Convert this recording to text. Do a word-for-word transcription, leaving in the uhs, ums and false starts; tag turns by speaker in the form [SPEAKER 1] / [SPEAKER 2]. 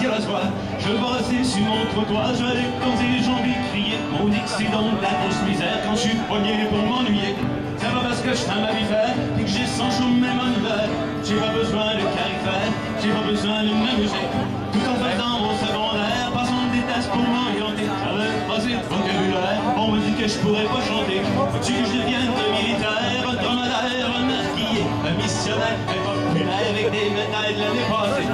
[SPEAKER 1] partir à soi. Je vais rester sur mon trottoir, je vais quand j'ai envie de crier. Mon accident de la grosse misère quand je suis poigné pour m'ennuyer. C'est pas parce que je t'aime ma vie faire et que j'ai sans chaud même en hiver. J'ai pas besoin de carifère, j'ai pas besoin de m'amuser. Tout en faisant mon secondaire, passant des tasses pour m'orienter. J'avais pas assez de vocabulaire, on me dit que je pourrais pas chanter. Faut-tu que je devienne un militaire, un dromadaire, un marquillé, un missionnaire, un populaire avec des médailles de l'année passée.